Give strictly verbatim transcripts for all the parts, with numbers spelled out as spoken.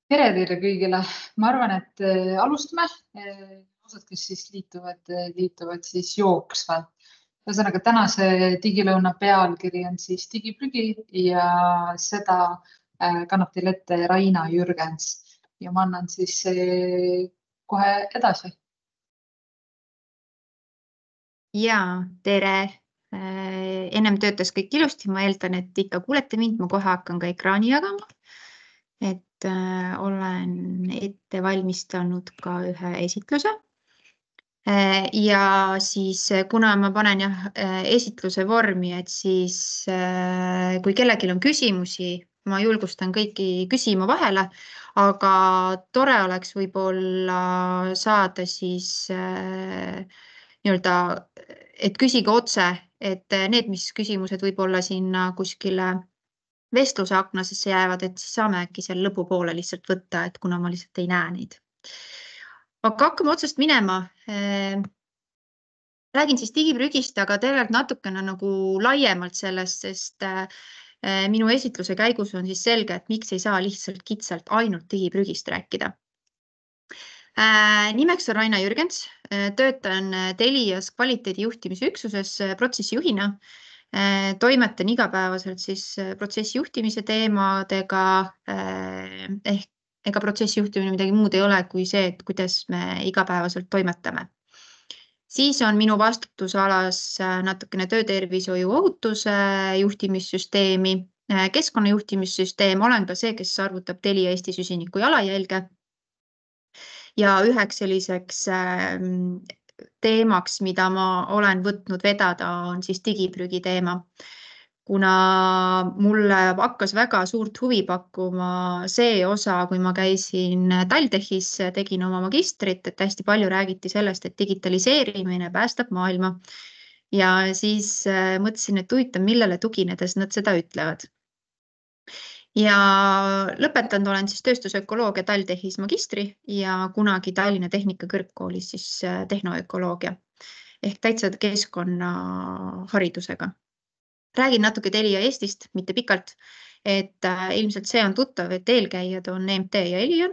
Tere teile kõigile! Ma arvan, et alustame. Osad, kes siis liituvad, liituvad siis jooksvalt. Ühesõnaga, tänase digilõuna pealkiri on siis digiprügi ja seda kannab teile ette Raina Jürgens. Ja ma annan siis kohe edasi. Ja, tere! Ennem töötas kõik ilusti. Ma eeldan, et ikka kuulete mind. Ma kohe hakkan ka ekraani jagama. Et äh, olen ette valmistanud ka ühe esitluse. Äh, ja siis, kuna ma panen jah, esitluse vormi, et siis äh, kui kellelgi on küsimusi, ma julgustan kõiki küsima vahele, aga tore oleks võib-olla saada siis äh, nii-öelda, et küsige otse, et need, mis küsimused võib-olla sinna kuskile vestluse aknasesse jäävad, et siis saame äkki seal lõpu poole lihtsalt võtta, et kuna ma lihtsalt ei näe neid. Aga hakkame otsast minema. Räägin siis digiprügist, aga tegelikult natukene nagu laiemalt sellest, sest minu esitluse käigus on siis selge, et miks ei saa lihtsalt kitsalt ainult digiprügist rääkida. Nimeks on Raina Jürgens, töötan Telias kvaliteedijuhtimise üksuses protsessijuhina. Toimetan igapäevaselt siis protsessijuhtimise teemadega, ehk ega protsessijuhtimine midagi muud ei ole kui see, et kuidas me igapäevaselt toimetame. Siis on minu vastutusalas natukene töötervishoiu ohutuse juhtimissüsteemi, keskkonnajuhtimissüsteem, olen ka see, kes arvutab Telia Eesti süsiniku jalajälge. Ja üheks selliseks teemaks, mida ma olen võtnud vedada, on siis digiprügi teema. Kuna mulle hakkas väga suurt huvi pakkuma see osa, kui ma käisin TalTechis, tegin oma magistrit, et hästi palju räägiti sellest, et digitaliseerimine päästab maailma. Ja siis mõtlesin, et huvitav, millele tuginedes nad seda ütlevad. Ja lõpetanud olen siis tööstusökoloogia TalTechis magistri ja kunagi Tallinna Tehnikakõrgkoolis siis tehnoökoloogia ehk täitsa keskkonna haridusega. Räägin natuke Telia Eestist, mitte pikalt, et ilmselt see on tuttav, et eelkäijad on E M T ja Elion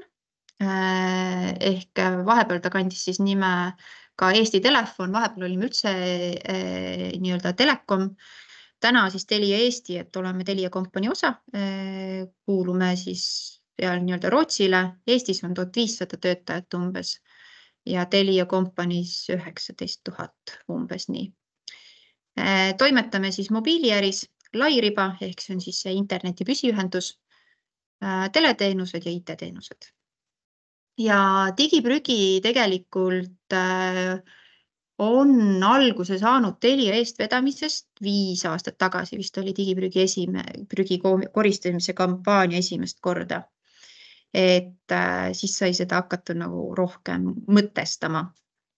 ehk vahepeal ta kandis siis nime ka Eesti Telefon, vahepeal olime üldse nii-öelda Telekom. Täna siis Telia Eesti, et oleme Telia kompanii osa, kuulume siis nii-öelda Rootsile. Eestis on tuhat viissada töötajat umbes ja Telia kompaniis üheksateist tuhat umbes nii. Toimetame siis mobiiliäris lairiba, ehk see on siis see interneti püsiühendus, teleteenused ja I T-teenused. Ja digiprügi tegelikult on alguse saanud Telia eest vedamisest viis aastat tagasi, vist oli digiprügi esime, prügi koristamise kampaania esimest korda. Et siis sai seda hakata nagu rohkem mõtestama.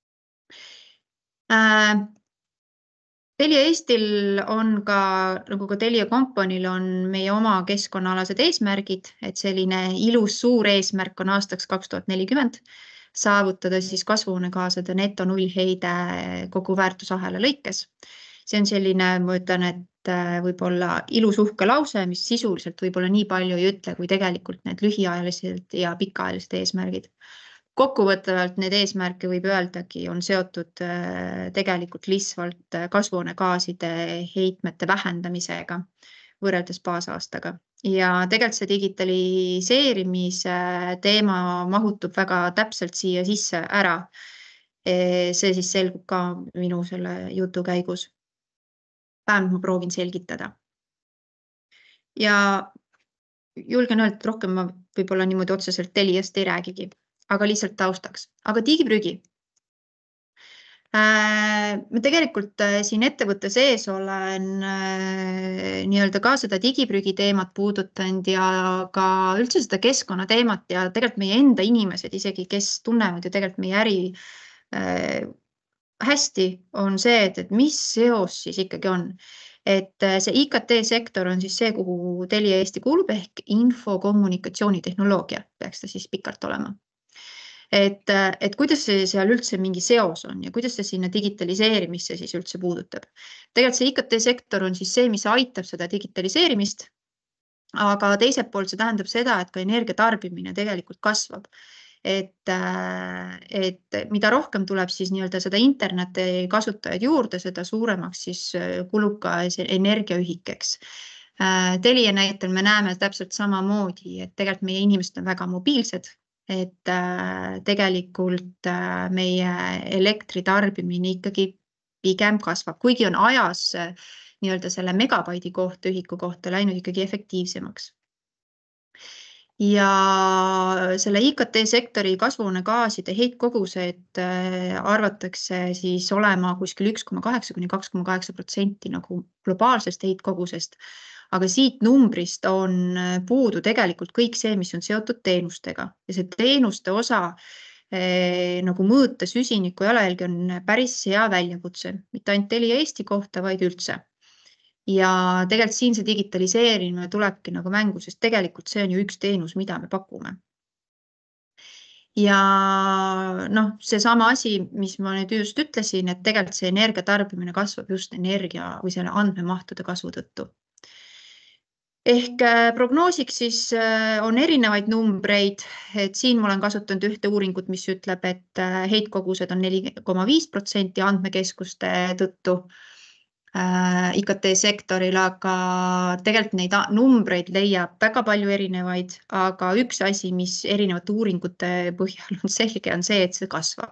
Telia Eestil on ka, nagu ka Telia kompaniil on meie oma keskkonnaalased eesmärgid, et selline ilus suur eesmärk on aastaks kaks tuhat nelikümmend saavutada siis kasvuhoonegaaside neto nullheide kogu väärtusahela lõikes. See on selline, ma ütlen, et võib-olla ilus uhke lause, mis sisuliselt võib-olla nii palju ei ütle, kui tegelikult need lühiajalised ja pikaajalised eesmärgid. Kokkuvõttavalt need eesmärke võib öeldagi on seotud tegelikult lihtsalt kasvuhoonegaaside heitmete vähendamisega võrreldes baasaastaga. Ja tegelikult see digitaliseerimise teema mahutub väga täpselt siia sisse ära. See siis selgub ka minu selle jutu käigus. Vähemalt ma proovin selgitada. Ja julgen öelda, et rohkem ma võib-olla niimoodi otseselt Teliast ei räägigi. Aga lihtsalt taustaks. Aga digiprügi. Ma tegelikult siin ettevõtte sees olen nii-öelda ka seda digiprügi teemat puudutanud ja ka üldse seda keskkonna teemat ja tegelikult meie enda inimesed, isegi kes tunnevad ju tegelikult meie äri hästi, on see, et, et mis seos siis ikkagi on. Et see I K T-sektor on siis see, kuhu Telia Eesti kuulub ehk info-kommunikatsioonitehnoloogia peaks ta siis pikalt olema. Et, et kuidas see seal üldse mingi seos on ja kuidas see sinna digitaliseerimisse siis üldse puudutab. Tegelikult see I K T-sektor on siis see, mis aitab seda digitaliseerimist aga teiselt poolt see tähendab seda, et ka energia tarbimine tegelikult kasvab. Et, et mida rohkem tuleb siis nii-öelda seda interneti kasutajaid juurde, seda suuremaks siis kulub ka energiaühikeks. Telia näitel me näeme täpselt samamoodi, et tegelikult meie inimesed on väga mobiilsed, et tegelikult meie elektritarbimine ikkagi pigem kasvab, kuigi on ajas nii-öelda selle megabaidi kohta, ühiku kohta läinud ikkagi efektiivsemaks. Ja selle I K T sektori kasvuhoonegaaside heitkogused arvatakse siis olema kuskil üks koma kaheksa kuni kaks koma kaheksa protsenti nagu globaalsest heitkogusest, aga siit numbrist on puudu tegelikult kõik see, mis on seotud teenustega. Ja see teenuste osa nagu mõõta süsiniku jalajälgi on päris hea väljakutse, mitte ainult Telia Eesti kohta, vaid üldse. Ja tegelikult siin see digitaliseerimine tulebki nagu mängu, sest tegelikult see on ju üks teenus, mida me pakume. Ja noh, see sama asi, mis ma nüüd just ütlesin, et tegelikult see energia tarbimine kasvab just energia või selle andmemahtude kasvu tõttu. Ehk prognoosiks siis on erinevaid numbreid, et siin ma olen kasutanud ühte uuringut, mis ütleb, et heitkogused on neli koma viis protsenti andmekeskuste tõttu I K T sektoril, aga tegelikult neid numbreid leiab väga palju erinevaid, aga üks asi, mis erinevate uuringute põhjal on selge, on see, et see kasvab.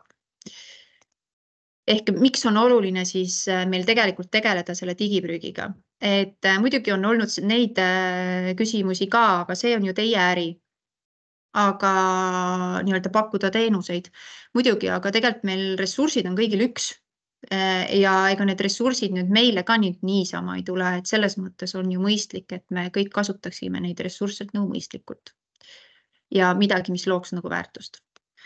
Ehk miks on oluline siis meil tegelikult tegeleda selle digiprügiga? Et muidugi on olnud neid küsimusi ka, aga see on ju teie äri. Aga nii-öelda pakkuda teenuseid. Muidugi, aga tegelikult meil ressursid on kõigil üks. Ja ega need ressursid nüüd meile ka nüüd niisama ei tule, et selles mõttes on ju mõistlik, et me kõik kasutaksime neid ressursse nagu mõistlikult. Ja midagi, mis looks nagu väärtust.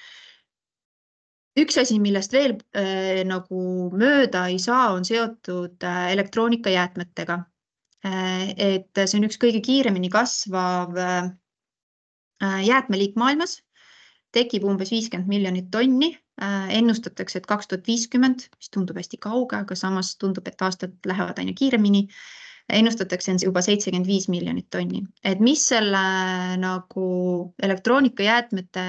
Üks asi, millest veel äh, nagu mööda ei saa, on seotud äh, elektroonikajäätmetega. Äh, et see on üks kõige kiiremini kasvav äh, jäätmeliik maailmas. Tekib umbes viiskümmend miljonit tonni. Ennustatakse, et kaks tuhat viiskümmend, mis tundub hästi kauge, aga samas tundub, et aastad lähevad aina kiiremini. Ennustatakse on juba seitsekümmend viis miljonit tonni. Et mis selle nagu elektroonikajäätmete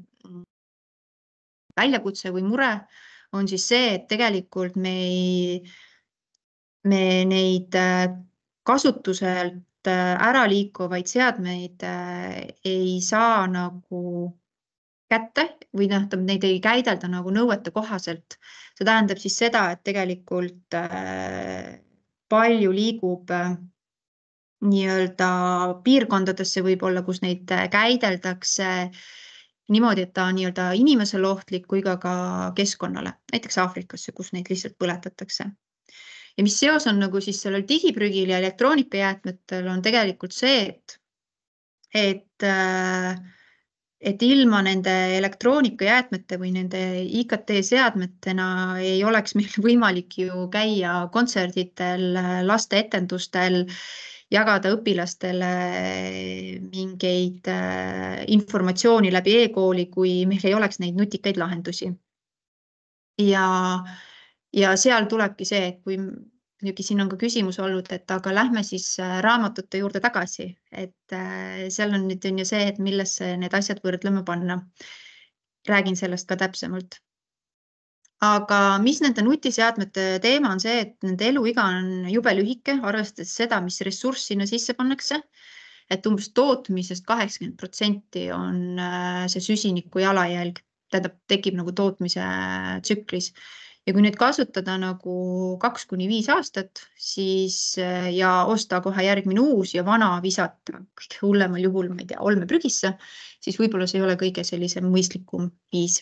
väljakutse või mure on siis see, et tegelikult me, ei, me neid kasutuselt ära liikuvaid seadmeid ei saa nagu kätte või nähtab, neid ei käidelda nagu nõuete kohaselt. See tähendab siis seda, et tegelikult palju liigub nii-öelda piirkondadesse võib-olla, kus neid käideldakse niimoodi, et ta on nii-öelda inimesele ohtlik kui ka ka keskkonnale, näiteks Aafrikasse, kus neid lihtsalt põletatakse. Ja mis seos on nagu siis sellel digiprügil ja elektroonikajäätmetel on tegelikult see, et, et et ilma nende elektroonikajäätmete või nende I K T seadmetena ei oleks meil võimalik ju käia kontserditel, laste etendustel, jagada õpilastele mingeid informatsiooni läbi e-kooli, kui meil ei oleks neid nutikaid lahendusi. Ja, ja seal tulebki see, et kui muidugi siin on ka küsimus olnud, et aga lähme siis raamatute juurde tagasi, et seal on nüüd on ju see, et millesse need asjad võrdlema panna. Räägin sellest ka täpsemalt. Aga mis nende nutiseadmete teema on see, et nende eluiga on jube lühike, arvestades seda, mis ressurss sinna sisse pannakse, et umbes tootmisest kaheksakümmend protsenti on see süsiniku jalajälg, tähendab, tekib nagu tootmise tsüklis. Ja kui nüüd kasutada nagu kaks kuni viis aastat, siis ja osta kohe järgmine uus ja vana visata kõige hullemal juhul, ma ei tea, olmeprügisse, siis võib-olla see ei ole kõige sellise mõistlikum viis.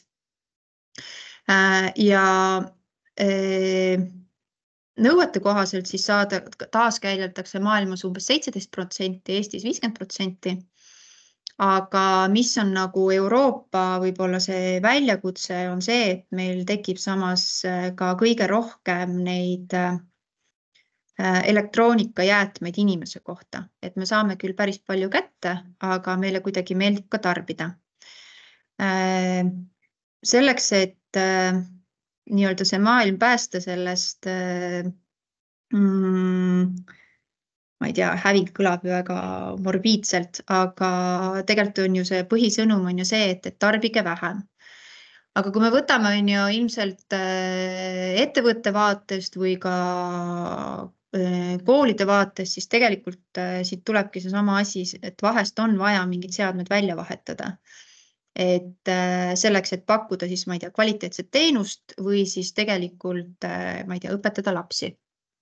Ja nõuete kohaselt siis saada, taaskäideldakse maailmas umbes seitseteist protsenti, Eestis viiskümmend protsenti. Aga mis on nagu Euroopa võib-olla see väljakutse on see, et meil tekib samas ka kõige rohkem neid elektroonikajäätmeid inimese kohta. Et me saame küll päris palju kätte, aga meile kuidagi meeldib ka tarbida. Selleks, et nii-öelda see maailm päästa sellest mm, ma ei tea, häving kõlab väga morbiidselt, aga tegelikult on ju see põhisõnum on ju see, et, et tarbige vähem. Aga kui me võtame on ju ilmselt ettevõtte vaatest või ka koolide vaatest, siis tegelikult siit tulebki see sama asi, et vahest on vaja mingid seadmed välja vahetada. Et selleks, et pakkuda siis, ma ei tea, kvaliteetset teenust või siis tegelikult, ma ei tea, õpetada lapsi.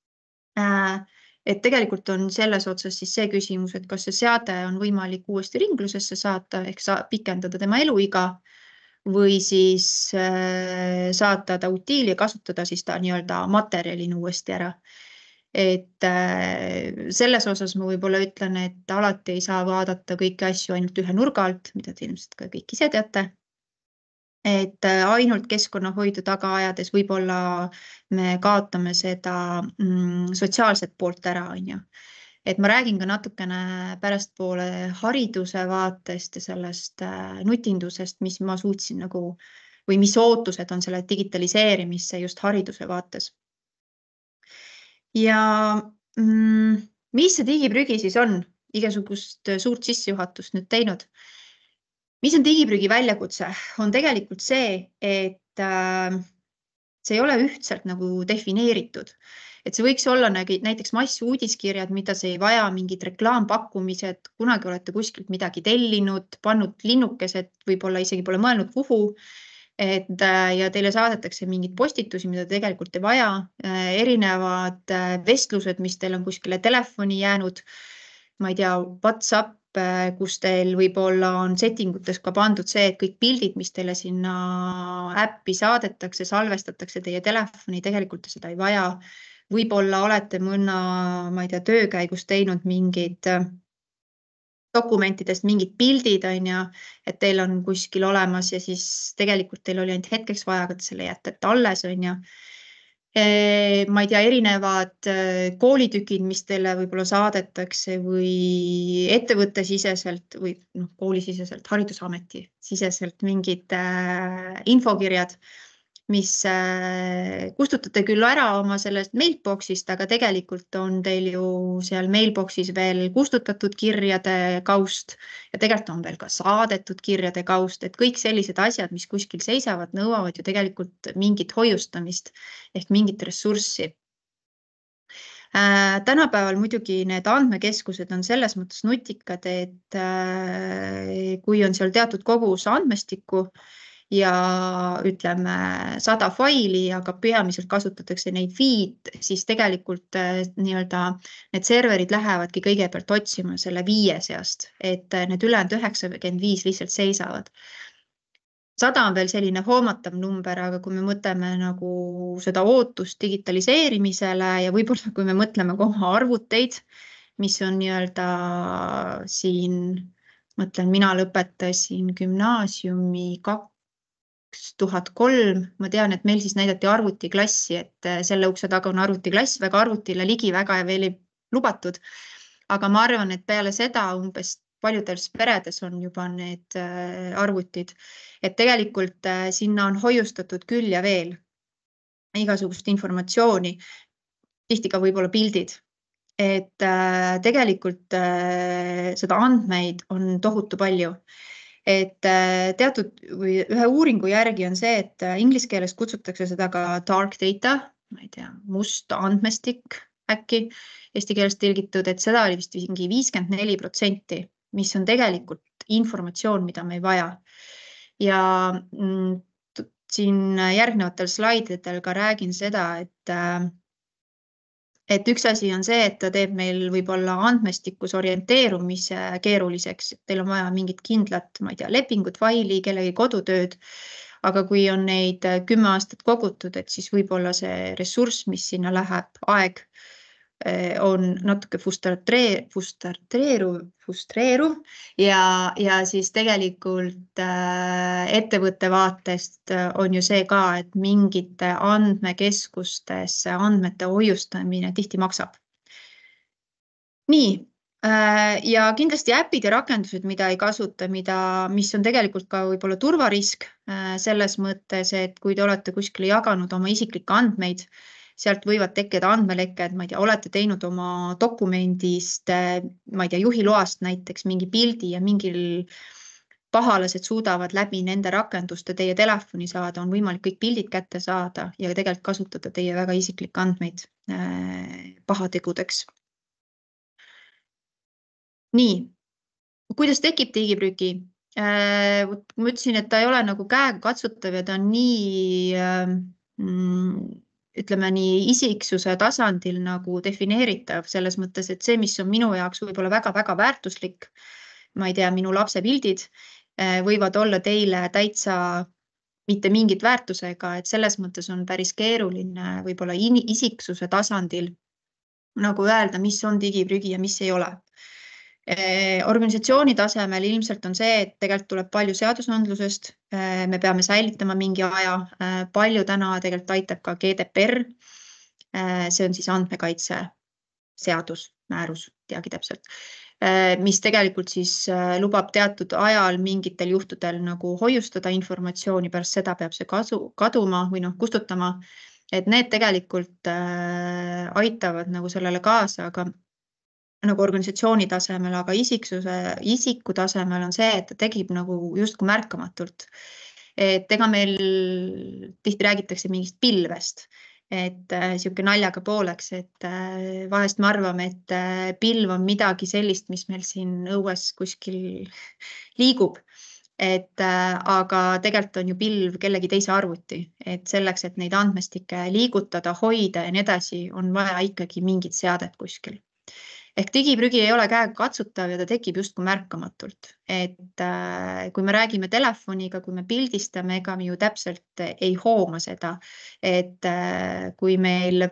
Et tegelikult on selles otsas siis see küsimus, et kas see seade on võimalik uuesti ringlusesse saata, ehk pikendada tema eluiga või siis saata ta utiili ja kasutada siis ta nii-öelda materjalina uuesti ära. Et selles osas ma võib-olla ütlen, et alati ei saa vaadata kõiki asju ainult ühe nurga alt, mida te ilmselt ka kõik ise teate. Et ainult keskkonnahoidu taga ajades võib-olla me kaotame seda sotsiaalset poolt ära, on ju. Et ma räägin ka natukene pärastpoole hariduse vaatest ja sellest nutindusest, mis ma suutsin nagu, või mis ootused on selle digitaliseerimisse just hariduse vaates. Ja mis see digiprügi siis on? Igasugust suurt sissejuhatust nüüd teinud. Mis on digiprügi väljakutse? On tegelikult see, et see ei ole ühtselt nagu defineeritud. Et see võiks olla näiteks massuudiskirjad, mida see ei vaja, mingid reklaampakkumised, kunagi olete kuskilt midagi tellinud, pannud linnukesed, võib-olla isegi pole mõelnud kuhu. Et, ja teile saadetakse mingid postitusi, mida tegelikult ei vaja, erinevad vestlused, mis teil on kuskile telefoni jäänud, ma ei tea, WhatsApp, kus teil võib-olla on settingutes ka pandud see, et kõik pildid, mis teile sinna äppi saadetakse, salvestatakse teie telefoni, tegelikult seda ei vaja. Võib-olla olete mõnna, ma ei tea, töökäigus teinud mingid dokumentidest mingid pildid, on ja, et teil on kuskil olemas ja siis tegelikult teil oli ainult hetkeks vaja, et selle jätate alles, on ja. Ma ei tea, erinevad koolitükid, mis teile võib-olla saadetakse või ettevõtte siseselt või no, koolisiseselt, haridusameti siseselt mingid infokirjad, mis kustutate küll ära oma sellest mailboxist, aga tegelikult on teil ju seal mailboxis veel kustutatud kirjade kaust ja tegelikult on veel ka saadetud kirjade kaust, et kõik sellised asjad, mis kuskil seisavad, nõuavad ju tegelikult mingit hoiustamist ehk mingit ressurssi. Tänapäeval muidugi need andmekeskused on selles mõttes nutikad, et kui on seal teatud kogus andmestikku, ja ütleme sada faili, aga peamiselt kasutatakse neid feed, siis tegelikult nii-öelda need serverid lähevadki kõigepealt otsima selle viie seast, et need ülejäänud üheksakümmend viis lihtsalt seisavad. sada on veel selline hoomatav number, aga kui me mõtleme nagu seda ootust digitaliseerimisele ja võib-olla kui me mõtleme ka oma arvuteid, mis on nii-öelda siin, mõtlen, mina lõpetasin gümnaasiumi kaks tuhat kolm, ma tean, et meil siis näidati arvutiklassi, et selle ukse taga on arvutiklass, väga arvutile ligi väga ja veel ei lubatud. Aga ma arvan, et peale seda umbes paljudes peredes on juba need arvutid, et tegelikult sinna on hoiustatud küll ja veel igasugust informatsiooni, tihti ka võib-olla pildid, et tegelikult seda andmeid on tohutu palju. Et teatud või ühe uuringu järgi on see, et inglise keeles kutsutakse seda ka dark data, ma ei tea, must andmestik äkki eesti keeles tõlgitud, et seda oli vist mingi viiskümmend neli protsenti, mis on tegelikult informatsioon, mida me ei vaja. Ja siin järgnevatel slaididel ka räägin seda, et Et üks asi on see, et ta teeb meil võib-olla andmestikus orienteerumise keeruliseks, et teil on vaja mingit kindlat, ma ei tea, lepingut, faili, kellegi kodutööd, aga kui on neid kümme aastat kogutud, et siis võib-olla see ressurss, mis sinna läheb, aeg, on natuke frustreeruv, frustreeruv ja, ja siis tegelikult ettevõtte vaatest on ju see ka, et mingite andmekeskustes andmete hoiustamine tihti maksab. Nii, ja kindlasti äpid ja rakendused, mida ei kasuta, mida, mis on tegelikult ka võib-olla turvarisk selles mõttes, et kui te olete kuskile jaganud oma isiklikke andmeid, sealt võivad tekkida andmelekked, ma ei tea, olete teinud oma dokumendist, ma ei tea, juhiloast näiteks mingi pildi ja mingil pahalased suudavad läbi nende rakenduste teie telefoni saada, on võimalik kõik pildid kätte saada ja tegelikult kasutada teie väga isiklikke andmeid äh, pahategudeks. Nii, kuidas tekib digiprügi? Äh, ma ütlesin, et ta ei ole nagu käega katsutav ja ta on nii, äh, ütleme nii isiksuse tasandil nagu defineeritav selles mõttes, et see, mis on minu jaoks võib-olla väga-väga väärtuslik, ma ei tea, minu lapse pildid, võivad olla teile täitsa mitte mingit väärtusega, et selles mõttes on päris keeruline võib-olla isiksuse tasandil nagu öelda, mis on digiprügi ja mis ei ole. Organisatsiooni tasemel ilmselt on see, et tegelikult tuleb palju seadusandlusest, me peame säilitama mingi aja, palju täna tegelikult aitab ka G D P R, see on siis andmekaitse seadus, määrus, teagi täpselt, mis tegelikult siis lubab teatud ajal mingitel juhtudel nagu hoiustada informatsiooni, pärast seda peab see kasu, kaduma või noh, kustutama, et need tegelikult äh, aitavad nagu sellele kaasa, aga nagu organisatsiooni tasemel, aga isiksuse, isiku tasemel on see, et ta tegib nagu justkui märkamatult. Et ega meil tihti räägitakse mingist pilvest, et äh, siuke naljaga pooleks, et äh, vahest me arvame, et äh, pilv on midagi sellist, mis meil siin õues kuskil liigub. Et, äh, aga tegelikult on ju pilv kellegi teise arvuti, et selleks, et neid andmestikke liigutada, hoida ja nii edasi, on vaja ikkagi mingit seadet kuskil. Ehk digiprügi ei ole käega katsutav ja ta tekib justkui märkamatult. Et äh, kui me räägime telefoniga, kui me pildistame, ega me ju täpselt ei hooma seda. Et äh, kui meil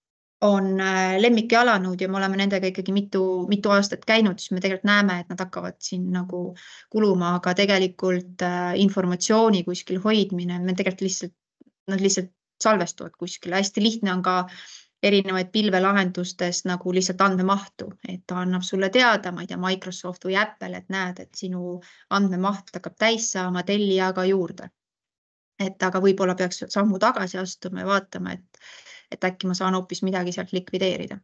on äh, lemmikjalanõud ja me oleme nendega ikkagi mitu, mitu aastat käinud, siis me tegelikult näeme, et nad hakkavad siin nagu kuluma, aga tegelikult äh, informatsiooni kuskil hoidmine, me tegelikult lihtsalt, nad lihtsalt salvestuvad kuskil. Hästi lihtne on ka erinevaid pilvelahendustest nagu lihtsalt andmemahtu, et ta annab sulle teada, ma ei tea, Microsoft või Apple, et näed, et sinu andmemaht hakkab täis saama, tellia ka juurde. Et aga võib-olla peaks sammu tagasi astuma ja vaatama, et, et äkki ma saan hoopis midagi sealt likvideerida.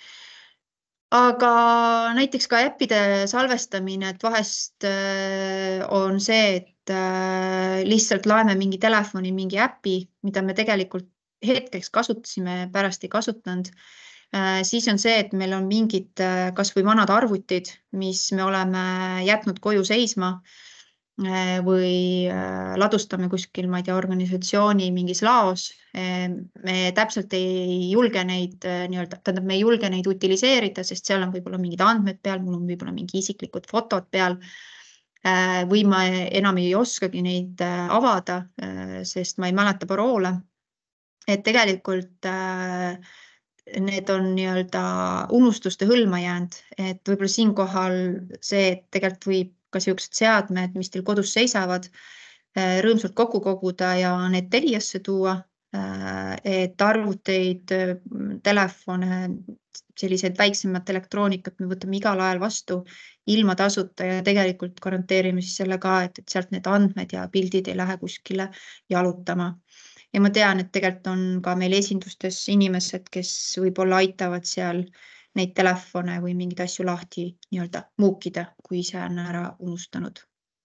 Aga näiteks ka äppide salvestamine, et vahest on see, et lihtsalt laeme mingi telefoni, mingi äpi, mida me tegelikult hetkeks kasutasime, pärast ei kasutanud, siis on see, et meil on mingid kas või vanad arvutid, mis me oleme jätnud koju seisma või ladustame kuskil, ma ei tea, organisatsiooni mingis laos. Me täpselt ei julge neid nii-öelda, tähendab, me ei julge neid utiliseerida, sest seal on võib-olla mingid andmed peal, mul on võib-olla mingi isiklikud fotod peal või ma enam ei oskagi neid avada, sest ma ei mäleta paroole. Et tegelikult äh, need on nii-öelda unustuste hõlma jäänud, et võib-olla siinkohal see, et tegelikult võib ka siuksed seadmed, mis teil kodus seisavad, äh, rõõmsalt kokku koguda ja need Teliasse tuua, äh, et arvuteid, telefone, sellised väiksemad elektroonikat me võtame igal ajal vastu ilma tasuta ja tegelikult garanteerime siis selle ka, et, et sealt need andmed ja pildid ei lähe kuskile jalutama. Ja ma tean, et tegelikult on ka meil esindustes inimesed, kes võib-olla aitavad seal neid telefone või mingid asju lahti nii-öelda muukida, kui ise on ära unustanud.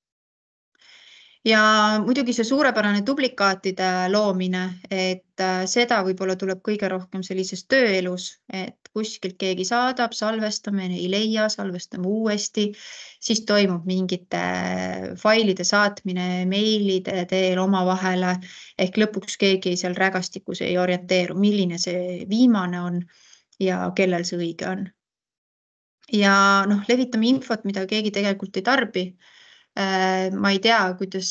Ja muidugi see suurepärane duplikaatide loomine, et seda võib-olla tuleb kõige rohkem sellises tööelus, et kuskilt keegi saadab, salvestame, ei leia, salvestame uuesti, siis toimub mingite failide saatmine, meilide teel oma vahele, ehk lõpuks keegi seal rägastikus ei orienteeru, milline see viimane on ja kellel see õige on. Ja noh, levitame infot, mida keegi tegelikult ei tarbi. Ma ei tea, kuidas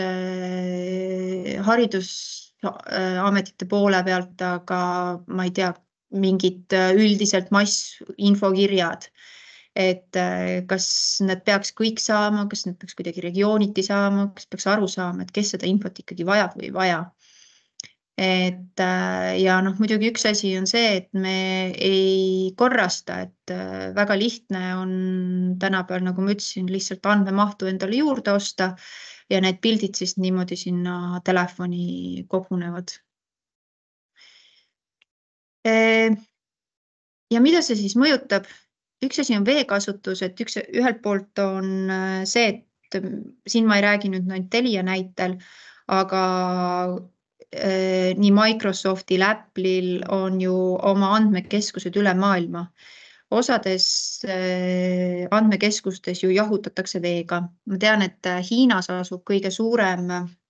haridusametite poole pealt, aga ma ei tea, mingid üldiselt mass infokirjad, et kas need peaks kõik saama, kas need peaks kuidagi regiooniti saama, kas peaks aru saama, et kes seda infot ikkagi vajab või vaja. Et ja noh, muidugi üks asi on see, et me ei korrasta, et väga lihtne on tänapäeval, nagu ma ütlesin, lihtsalt andmemahtu endale juurde osta ja need pildid siis niimoodi sinna telefoni kogunevad. Ja mida see siis mõjutab? Üks asi on veekasutus, et üks, ühelt poolt on see, et siin ma ei räägi nüüd noin Telia näitel, aga nii Microsoftil, Apple'il on ju oma andmekeskused üle maailma. Osades andmekeskustes ju jahutatakse veega. Ma tean, et Hiinas asub kõige suurem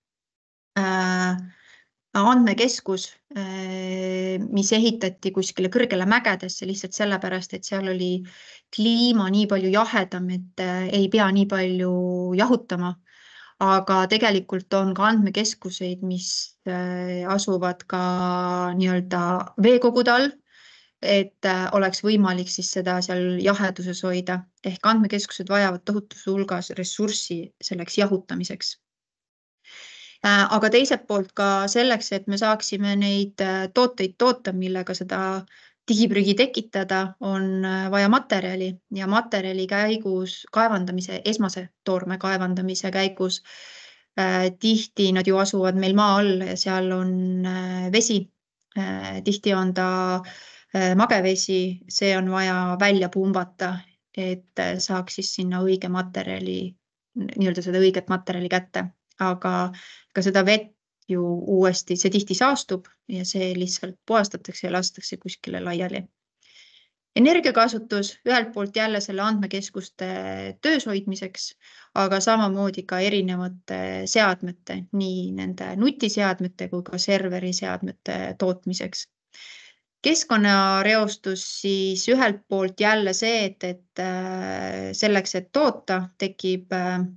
andmekeskus, mis ehitati kuskile kõrgele mägedesse lihtsalt sellepärast, et seal oli kliima nii palju jahedam, et ei pea nii palju jahutama. Aga tegelikult on ka andmekeskuseid, mis asuvad ka nii-öelda veekogude all, et oleks võimalik siis seda seal jaheduses hoida. Ehk andmekeskused vajavad tohutus hulgas ressurssi selleks jahutamiseks. Aga teiselt poolt ka selleks, et me saaksime neid tooteid toota, millega seda digiprügi tekitada, on vaja materjali ja materjali käigus kaevandamise, esmase toorme kaevandamise käigus tihti nad ju asuvad meil maa all ja seal on vesi. Tihti on ta magevesi, see on vaja välja pumbata, et saaks siis sinna õige materjali, nii-öelda seda õiget materjali kätte. Aga ka seda vett ju uuesti, see tihti saastub ja see lihtsalt puhastatakse ja lastakse kuskile laiali. Energiakasutus ühelt poolt jälle selle andmekeskuste töös hoidmiseks, aga samamoodi ka erinevate seadmete, nii nende nutiseadmete kui ka serveriseadmete tootmiseks. Keskkonnareostus siis ühelt poolt jälle see, et, et selleks, et toota, tekib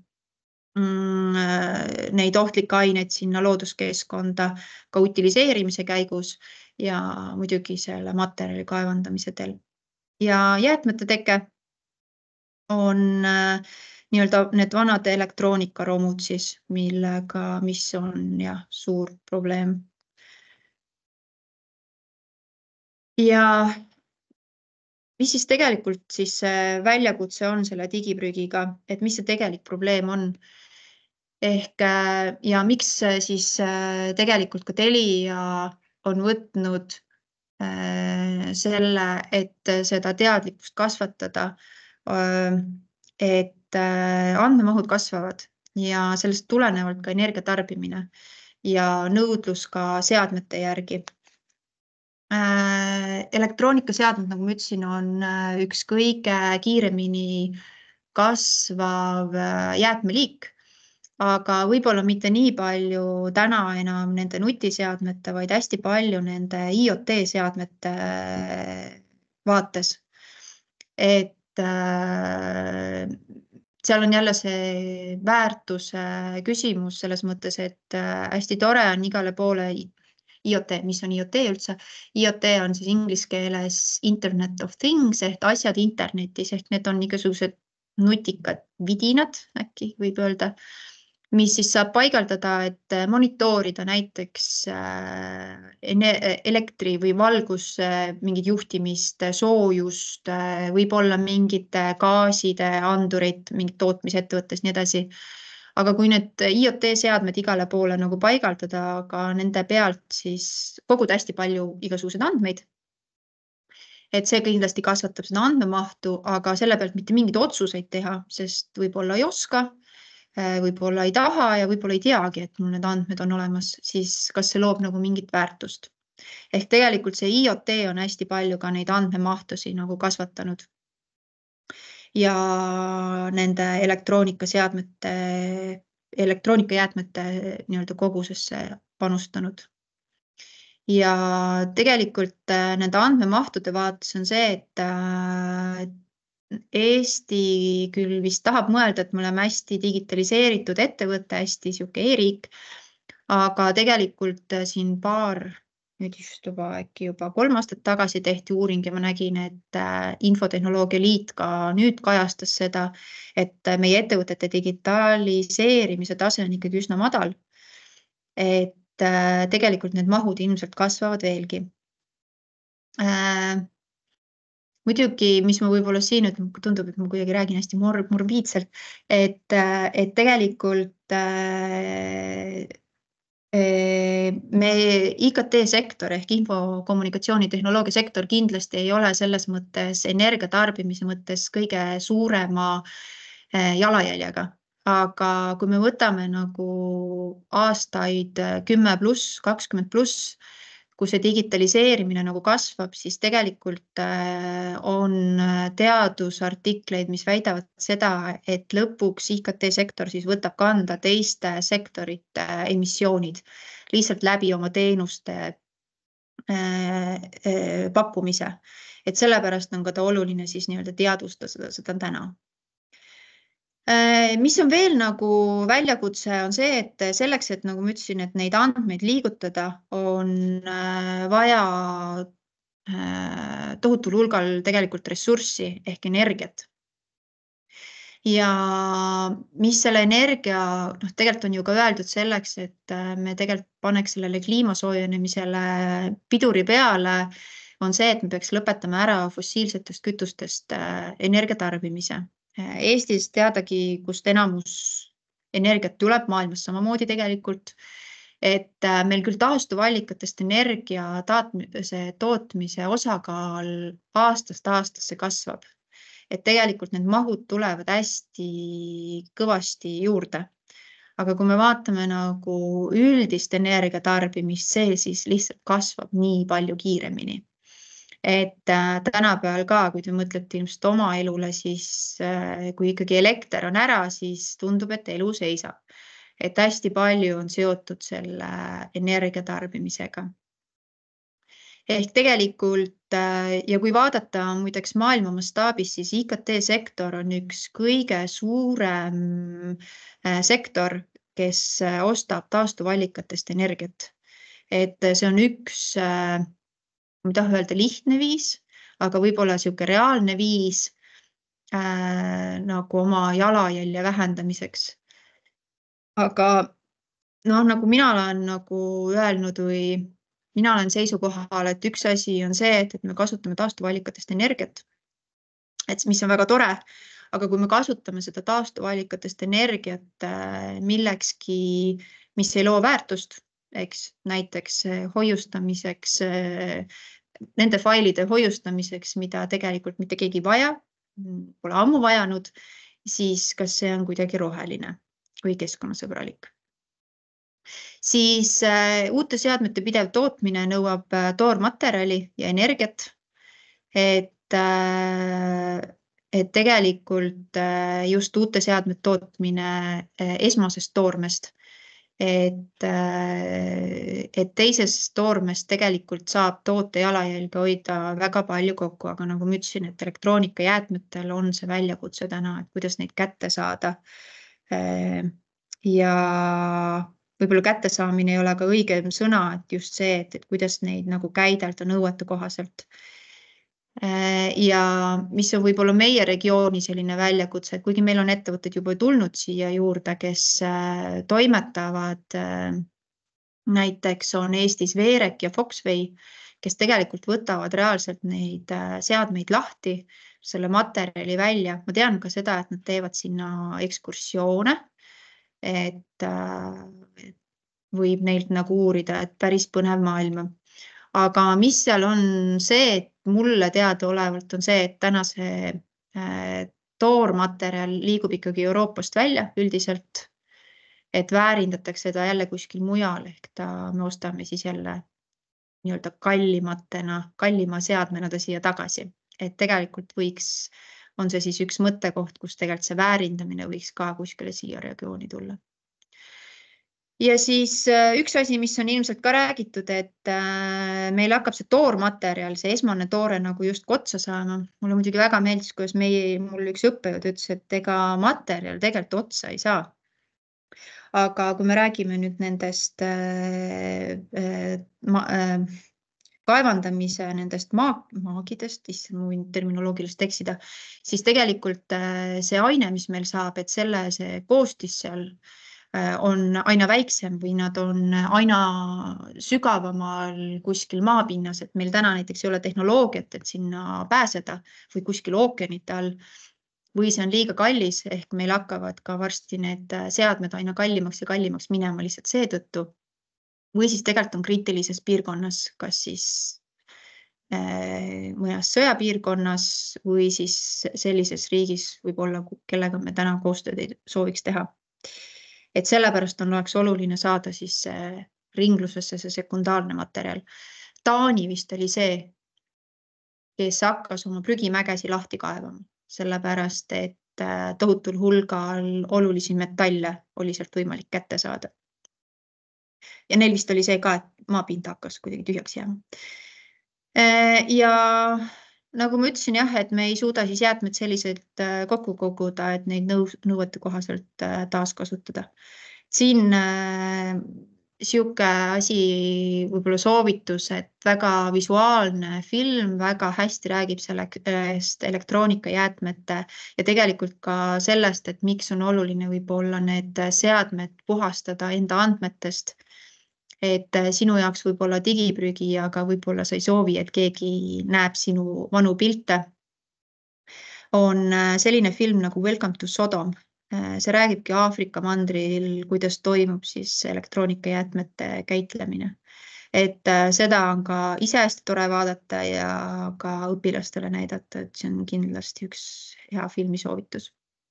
neid ohtlikke aineid sinna looduskeskkonda ka utiliseerimise käigus ja muidugi selle materjali kaevandamise teel. Ja jäätmete teke on nii-öelda need vanad elektroonikaromud siis, millega, mis on jah, suur probleem. Ja mis siis tegelikult siis väljakutse on selle digiprügiga, et mis see tegelik probleem on? Ehk ja miks siis tegelikult ka Telia on võtnud selle, et seda teadlikkust kasvatada, et andmemahud kasvavad ja sellest tulenevalt ka energiatarbimine ja nõudlus ka seadmete järgi. Elektroonikaseadmed, nagu ma ütlesin, on üks kõige kiiremini kasvav jäätmeliik. Aga võib-olla mitte nii palju täna enam nende nutiseadmete, vaid hästi palju nende IoT seadmete vaates. Et seal on jälle see väärtuse küsimus selles mõttes, et hästi tore on igale poole IoT, mis on IoT üldse. IoT on siis inglise keeles Internet of Things ehk asjad internetis, ehk need on igasugused nutikad vidinad, äkki võib öelda, mis siis saab paigaldada, et monitoorida näiteks elektri või valgus mingit juhtimist, soojust, võib olla mingite gaaside andurid, mingid tootmisettevõttes, nii edasi. Aga kui need IoT seadmed igale poole nagu paigaldada, aga nende pealt siis koguda hästi palju igasugused andmeid, et see kindlasti kasvatab seda andmemahtu, aga selle pealt mitte mingid otsuseid teha, sest võib-olla ei oska, võib-olla ei taha ja võib-olla ei teagi, et mul need andmed on olemas, siis kas see loob nagu mingit väärtust. Ehk tegelikult see IoT on hästi palju ka neid andmemahtusi nagu kasvatanud. Ja nende elektroonikaseadmete, elektroonikajäätmete nii-öelda kogusesse panustanud. Ja tegelikult nende andmemahtude vaates on see, et Eesti küll vist tahab mõelda, et me oleme hästi digitaliseeritud ettevõte, hästi siuke e-riik, aga tegelikult siin paar, nüüd just juba äkki juba kolm aastat tagasi tehti uuring ja ma nägin, et Infotehnoloogia Liit ka nüüd kajastas seda, et meie ettevõtete digitaliseerimise tase on ikkagi üsna madal. Et tegelikult need mahud ilmselt kasvavad veelgi. Muidugi, mis ma võib-olla siin, et tundub, et ma kuidagi räägin hästi morbiidselt, et, et tegelikult me I K T-sektor ehk info-kommunikatsioonitehnoloogia sektor kindlasti ei ole selles mõttes energiatarbimise mõttes kõige suurema jalajäljega. Aga kui me võtame nagu aastaid kümme pluss, kakskümmend pluss, kui see digitaliseerimine nagu kasvab, siis tegelikult on teadusartikleid, mis väidavad seda, et lõpuks I K T-sektor siis võtab kanda teiste sektorite emissioonid lihtsalt läbi oma teenuste pakkumise. Et sellepärast on ka ta oluline siis nii-öelda teadvustada seda, seda täna. Mis on veel nagu väljakutse on see, et selleks, et nagu ma ütlesin, et neid andmeid liigutada, on vaja tohutul hulgal tegelikult ressurssi ehk energiat. Ja mis selle energia, noh, tegelikult on ju ka öeldud selleks, et me tegelikult paneks sellele kliimasoojenemisele piduri peale, on see, et me peaks lõpetama ära fossiilsetest kütustest energiatarbimise. Eestis teadagi, kust enamus energiat tuleb maailmas samamoodi tegelikult, et meil küll taastuvallikatest energia taatmise, tootmise osakaal aastast aastasse kasvab. Et tegelikult need mahud tulevad hästi kõvasti juurde. Aga kui me vaatame nagu üldist energiatarbimist, see siis lihtsalt kasvab nii palju kiiremini. Et tänapäeval ka, kui te mõtlete ilmselt oma elule, siis kui ikkagi elekter on ära, siis tundub, et elu seisab. Et hästi palju on seotud selle energiatarbimisega. Ehk tegelikult, ja kui vaadata muideks maailma mastaabis, siis I K T-sektor on üks kõige suurem sektor, kes ostab taastuvallikatest energiat. Et see on üks ma ei taha öelda lihtne viis, aga võib-olla siuke reaalne viis äh, nagu oma jalajälje vähendamiseks. Aga noh, nagu mina olen nagu öelnud või mina olen seisukohal, et üks asi on see, et, et me kasutame taastuvallikatest energiat, et mis on väga tore, aga kui me kasutame seda taastuvallikatest energiat millekski, mis ei loo väärtust, eks, näiteks hoiustamiseks, nende failide hoiustamiseks, mida tegelikult mitte keegi vaja, pole ammu vajanud, siis kas see on kuidagi roheline või keskkonnasõbralik. Siis uute seadmete pidev tootmine nõuab toormaterjali ja energiat, et, et tegelikult just uute seadmete tootmine esmasest toormest, et, et teisest toormest tegelikult saab toote jalajälge hoida väga palju kokku, aga nagu ma ütlesin, et elektroonikajäätmetel on see väljakutse täna, et kuidas neid kätte saada. Ja võib-olla kättesaamine ei ole ka õigem sõna, et just see, et, et kuidas neid nagu käidelda nõuete kohaselt. Ja mis on võib-olla meie regiooni selline väljakutse, et kuigi meil on ettevõtted juba tulnud siia juurde, kes toimetavad, näiteks on Eestis Veerek ja Foxway, kes tegelikult võtavad reaalselt neid seadmeid lahti, selle materjali välja. Ma tean ka seda, et nad teevad sinna ekskursioone, et võib neilt nagu uurida, et päris põnev maailma. Aga mis seal on see, et mulle teada olevalt on see, et täna see toormaterjal liigub ikkagi Euroopast välja üldiselt, et väärindatakse seda jälle kuskil mujal, ehk ta, me ostame siis jälle nii-öelda kallimatena, kallima seadmena ta siia tagasi. Et tegelikult võiks, on see siis üks mõttekoht, kus tegelikult see väärindamine võiks ka kuskile siia regiooni tulla. Ja siis üks asi, mis on ilmselt ka räägitud, et meil hakkab see toormaterjal, see esmane toore nagu just otsa saama. Mulle muidugi väga meeldis, kuidas meie, mul üks õppejõud ütles, et ega materjal tegelikult otsa ei saa. Aga kui me räägime nüüd nendest ma, kaevandamise, nendest maagidest, issand, ma võin terminoloogilist eksida, siis tegelikult see aine, mis meil saab, et selle see koostis seal on aina väiksem või nad on aina sügavamal kuskil maapinnas, et meil täna näiteks ei ole tehnoloogiat, et sinna pääseda või kuskil ookeanite all, või see on liiga kallis, ehk meil hakkavad ka varsti need seadmed aina kallimaks ja kallimaks minema lihtsalt seetõttu, või siis tegelikult on kriitilises piirkonnas, kas siis mõnes sõjapiirkonnas või siis sellises riigis võib-olla, kellega me täna koostööd ei sooviks teha. Et sellepärast on oleks oluline saada siis ringlusesse see sekundaarne materjal. Taani vist oli see, kes hakkas oma prügimägesi lahti kaevama, sellepärast et tohutul hulgal olulisi metalle oli sealt võimalik kätte saada. Ja neil vist oli see ka, et maapind hakkas kuidagi tühjaks jääma. Ja nagu ma ütlesin jah, et me ei suuda siis jäätmed selliselt kokku koguda, et neid nõuete kohaselt taaskasutada. Siin siuke asi võib-olla soovitus, et väga visuaalne film väga hästi räägib sellest elektroonikajäätmete ja tegelikult ka sellest, et miks on oluline võib-olla need seadmed puhastada enda andmetest. Et sinu jaoks võib-olla digiprügi, aga võib-olla sa ei soovi, et keegi näeb sinu vanu pilte. On selline film nagu Welcome to Sodom. See räägibki Aafrika mandril, kuidas toimub siis elektroonikajäätmete käitlemine. Et seda on ka ise hästi tore vaadata ja ka õpilastele näidata, et see on kindlasti üks hea filmisoovitus.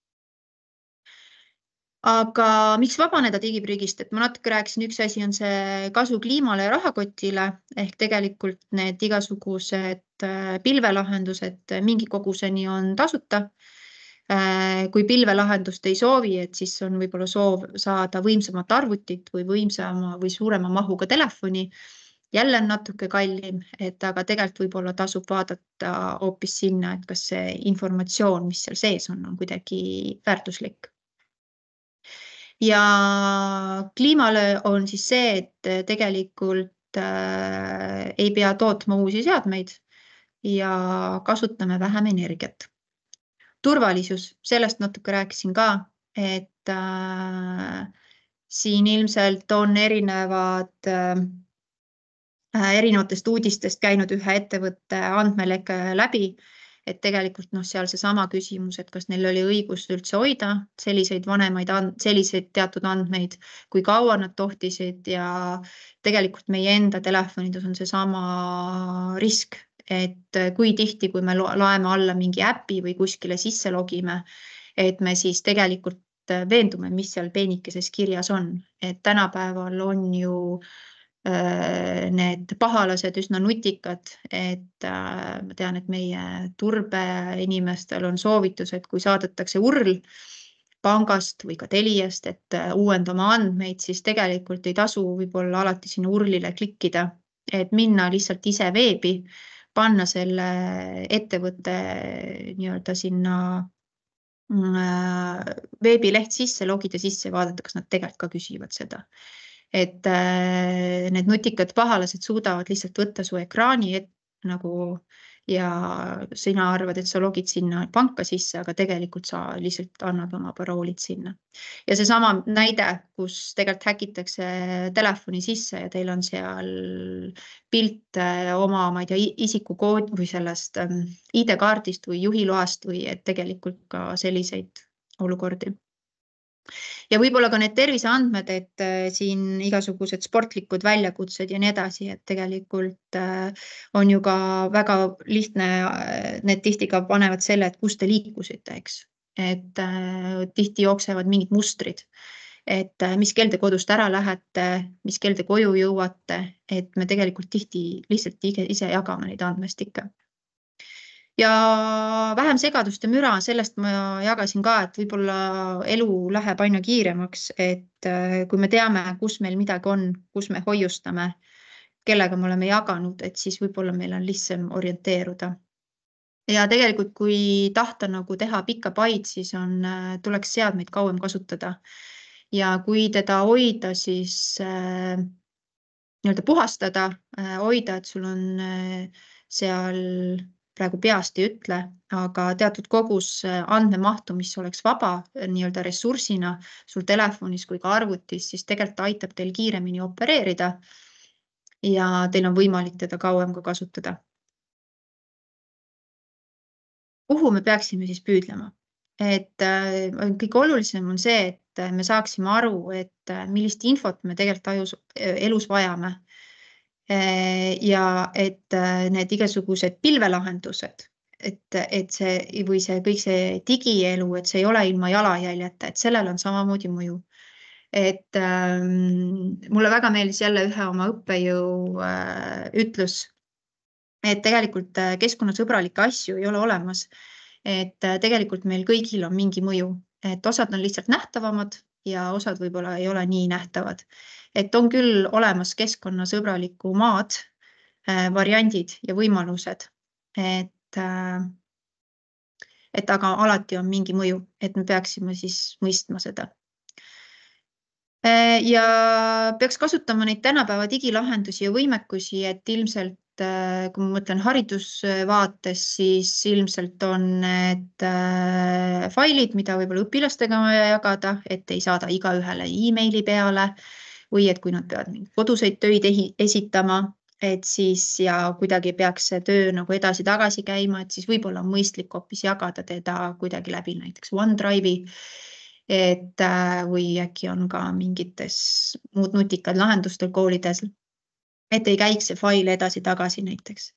Aga miks vabaneda digiprügist, et ma natuke rääkisin, üks asi on see kasu kliimale ja rahakotile, ehk tegelikult need igasugused pilvelahendused mingi koguseni on tasuta. Kui pilvelahendust ei soovi, et siis on võib-olla soov saada võimsamat arvutit või võimsama või suurema mahuga telefoni. Jälle on natuke kallim, et aga tegelikult võib-olla tasub vaadata hoopis sinna, et kas see informatsioon, mis seal sees on, on kuidagi väärtuslik. Ja kliimale on siis see, et tegelikult ei pea tootma uusi seadmeid ja kasutame vähem energiat. Turvalisus, sellest natuke rääkisin ka, et äh, siin ilmselt on erinevad, äh, erinevatest uudistest käinud ühe ettevõtte andmeleke läbi, et tegelikult no, seal see sama küsimus, et kas neil oli õigus üldse hoida selliseid vanemaid, selliseid teatud andmeid, kui kaua nad tohtisid ja tegelikult meie enda telefonides on see sama risk. Et kui tihti, kui me laeme alla mingi äpi või kuskile sisse logime, et me siis tegelikult veendume, mis seal peenikeses kirjas on. Et tänapäeval on ju äh, need pahalased üsna nutikad, et äh, ma tean, et meie turbe inimestel on soovitus, et kui saadetakse url pangast või ka Teliast, et uuendama andmeid, siis tegelikult ei tasu võib-olla alati sinna urlile klikkida, et minna lihtsalt ise veebi, panna selle ettevõtte nii-öelda sinna veebileht sisse, logida sisse ja vaadata, kas nad tegelikult ka küsivad seda. Et need nutikad pahalased suudavad lihtsalt võtta su ekraani et, nagu ja sina arvad, et sa logid sinna panka sisse, aga tegelikult sa lihtsalt annad oma paroolid sinna. Ja see sama näide, kus tegelikult häkitakse telefoni sisse ja teil on seal pilt oma, ma ei tea, isikukood või sellest I D-kaardist või juhiloast või et tegelikult ka selliseid olukordi. Ja võib-olla ka need terviseandmed, et siin igasugused sportlikud väljakutsed ja nii edasi, et tegelikult on ju ka väga lihtne, need tihti ka panevad selle, et kus te liikusite, eks. Et tihti jooksevad mingid mustrid, et mis kell te kodust ära lähete, mis kell te koju jõuate, et me tegelikult tihti lihtsalt ise jagame neid andmestikke. Ja vähem segadust ja müra, sellest ma jagasin ka, et võib-olla elu läheb aina kiiremaks, et kui me teame, kus meil midagi on, kus me hoiustame, kellega me oleme jaganud, et siis võib-olla meil on lihtsam orienteeruda. Ja tegelikult, kui tahta nagu teha pikka paid, siis on, tuleks seadmeid kauem kasutada. Ja kui teda hoida, siis äh, nii-öelda puhastada, äh, hoida, et sul on äh, seal praegu peast ei ütle, aga teatud kogus andmemahtu, mis oleks vaba nii-öelda ressursina sul telefonis kui ka arvutis, siis tegelikult aitab teil kiiremini opereerida ja teil on võimalik teda kauem ka kasutada. Kuhu me peaksime siis püüdlema? et kõige olulisem on see, et me saaksime aru, et millist infot me tegelikult ajus, elus vajame. Ja et need igasugused pilvelahendused, et, et see või see kõik see digielu, et see ei ole ilma jalajäljeta, et sellel on samamoodi mõju. Et ähm, mulle väga meeldis jälle ühe oma õppejõu äh, ütlus, et tegelikult keskkonnasõbralikke asju ei ole olemas. Et tegelikult meil kõigil on mingi mõju, et osad on lihtsalt nähtavamad ja osad võib-olla ei ole nii nähtavad. Et on küll olemas keskkonnasõbraliku maad, äh, variandid ja võimalused, et, äh, et aga alati on mingi mõju, et me peaksime siis mõistma seda. Ja peaks kasutama neid tänapäeva digilahendusi ja võimekusi, et ilmselt, kui ma mõtlen haridusvaates, siis ilmselt on need failid, mida võib-olla õpilastega jagada, et ei saada igaühele e-maili peale või et kui nad peavad koduseid töid esitama, et siis ja kuidagi peaks see töö nagu edasi-tagasi käima, et siis võib-olla on mõistlik hoopis jagada teda kuidagi läbi näiteks OneDrive'i. Et, või äkki on ka mingites muud nutikad lahendustel koolides, et ei käiks see fail edasi-tagasi näiteks.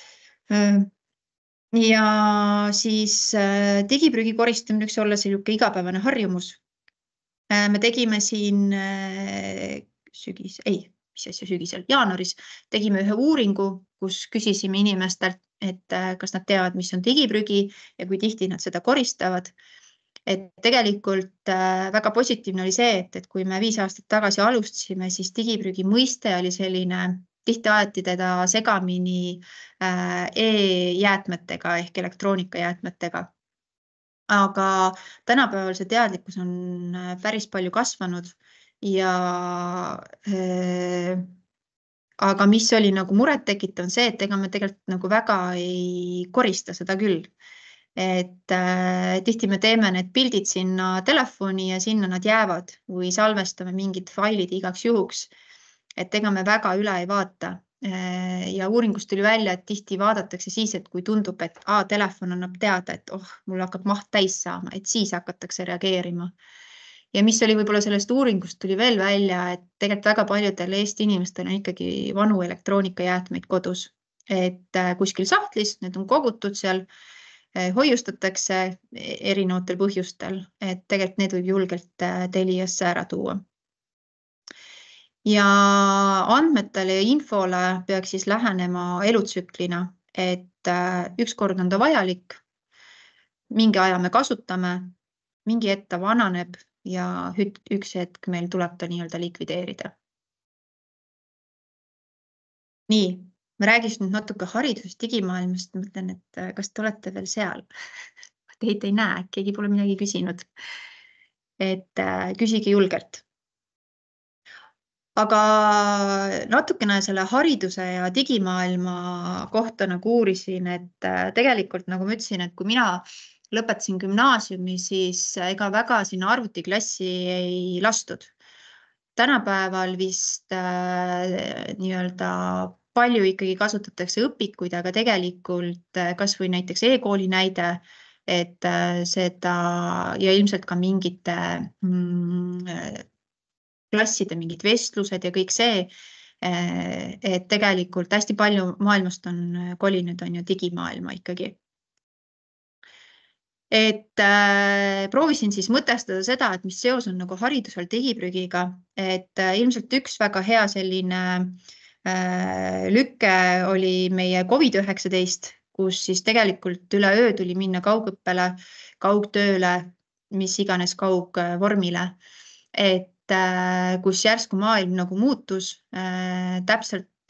Ja siis digiprügi koristamine võiks olla selline igapäevane harjumus. Me tegime siin sügis, ei, mis asja sügisel, jaanuaris tegime ühe uuringu, kus küsisime inimestelt, et kas nad teavad, mis on digiprügi ja kui tihti nad seda koristavad. Et tegelikult väga positiivne oli see, et, et kui me viis aastat tagasi alustasime, siis digiprügi mõiste oli selline, tihti aeti teda segamini e-jäätmetega ehk elektroonikajäätmetega. Aga tänapäeval see teadlikkus on päris palju kasvanud ja äh, aga mis oli nagu muret tekitav on see, et ega me tegelikult nagu väga ei korista seda küll. Et äh, tihti me teeme need pildid sinna telefoni ja sinna nad jäävad või salvestame mingid failid igaks juhuks, et ega me väga üle ei vaata. Ja uuringust tuli välja, et tihti vaadatakse siis, et kui tundub, et a, telefon annab teada, et oh, mul hakkab maht täis saama, et siis hakatakse reageerima. Ja mis oli võib-olla sellest uuringust tuli veel välja, et tegelikult väga paljudel Eesti inimestel on ikkagi vanu elektroonikajäätmeid kodus, et kuskil sahtlis, need on kogutud seal, hoiustatakse erinevatel põhjustel, et tegelikult need võib julgelt Teliasse ära tuua. Ja andmetele ja infole peaks siis lähenema elutsüklina, et üks kord on ta vajalik, mingi aja me kasutame, mingi hetk ta vananeb ja üks hetk meil tuleb ta nii-öelda likvideerida. Nii. Ma räägis nüüd natuke haridusest, digimaailmast, mõtlen, et kas te olete veel seal? Teid ei näe, keegi pole midagi küsinud. Et küsige julgelt. Aga natukene selle hariduse ja digimaailma kohta nagu uurisin, et tegelikult nagu ma ütlesin, et kui mina lõpetasin gümnaasiumi, siis ega väga sinna arvutiklassi ei lastud. Tänapäeval vist äh, nii-öelda palju ikkagi kasutatakse õpikuid, aga tegelikult kas või näiteks e-kooli näide, et seda ja ilmselt ka mingite mm, klasside mingid vestlused ja kõik see, et tegelikult hästi palju maailmast on kolinud on ju digimaailma ikkagi. Et äh, proovisin siis mõtestada seda, et mis seos on nagu haridusel digiprügiga, et äh, ilmselt üks väga hea selline lükke oli meie covid üheksateist, kus siis tegelikult üle öö tuli minna kaugõppele, kaugtööle, mis iganes kaugvormile, et kus järsku maailm nagu muutus, täpselt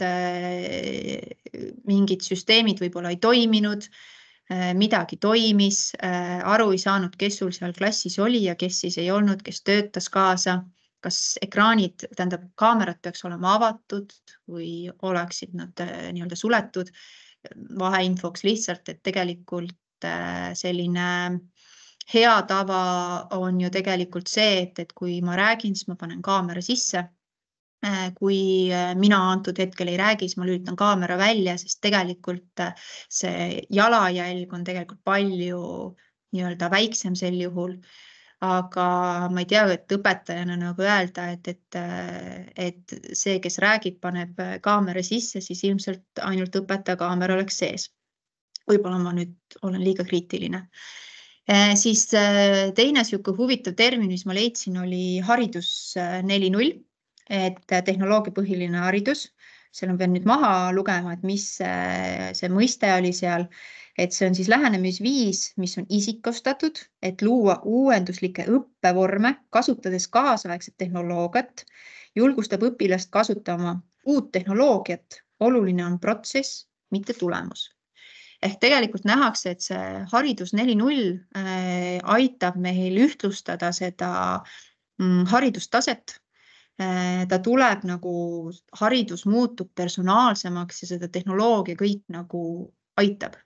mingid süsteemid võib-olla ei toiminud, midagi toimis, aru ei saanud, kes sul seal klassis oli ja kes siis ei olnud, kes töötas kaasa. Kas ekraanid, tähendab, kaamerad peaks olema avatud või oleksid nad nii-öelda suletud vaheinfoks lihtsalt, et tegelikult selline hea tava on ju tegelikult see, et, et kui ma räägin, siis ma panen kaamera sisse. Kui mina antud hetkel ei räägi, siis ma lülitan kaamera välja, sest tegelikult see jalajälg on tegelikult palju nii-öelda väiksem sel juhul. Aga ma ei tea, et õpetajana nagu öelda, et, et, et see, kes räägib, paneb kaamera sisse, siis ilmselt ainult õpetaja kaamera oleks sees. Võib-olla ma nüüd olen liiga kriitiline. Siis teine siuke huvitav termin, mis ma leidsin, oli haridus neli null, et tehnoloogiapõhiline haridus. Seal on veel nüüd maha lugema, et mis see mõiste oli seal, et see on siis lähenemisviis, mis on isikustatud, et luua uuenduslikke õppevorme, kasutades kaasaegset tehnoloogiat, julgustab õpilast kasutama uut tehnoloogiat. Oluline on protsess, mitte tulemus. Ehk tegelikult nähakse, et see haridus neli null aitab meil ühtlustada seda haridustaset. Ta tuleb nagu, haridus muutub personaalsemaks ja seda tehnoloogia kõik nagu aitab.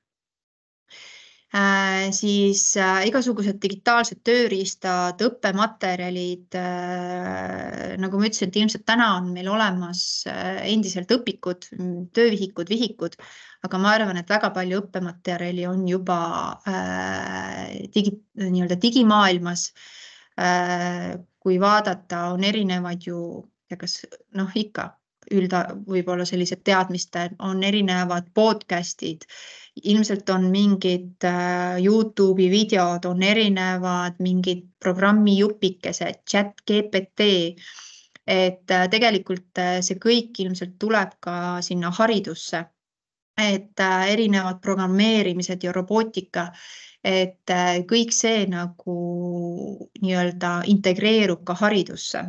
Siis igasugused digitaalsed tööriistad, õppematerjalid, nagu ma ütlesin, et ilmselt täna on meil olemas endiselt õpikud, töövihikud, vihikud, aga ma arvan, et väga palju õppematerjali on juba digi, nii-öelda digimaailmas. Kui vaadata, on erinevad ju, kas noh ikka, ülda võib-olla sellised teadmiste, on erinevad podcastid, ilmselt on mingid YouTube'i videod, on erinevad mingid programmi jupikesed, chat G P T, et tegelikult see kõik ilmselt tuleb ka sinna haridusse, et erinevad programmeerimised ja robootika, et kõik see nagu nii-öelda integreerub ka haridusse.